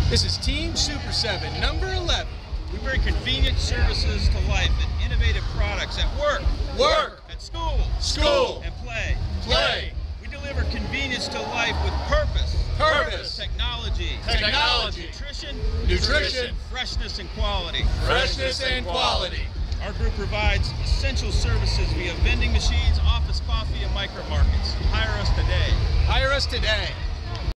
This is Team Super 7, number 11. We bring convenient services to life and innovative products at work, at school, and play. We deliver convenience to life with purpose, technology, nutrition, freshness and quality. Our group provides essential services via vending machines, office coffee, and micro markets. Hire us today.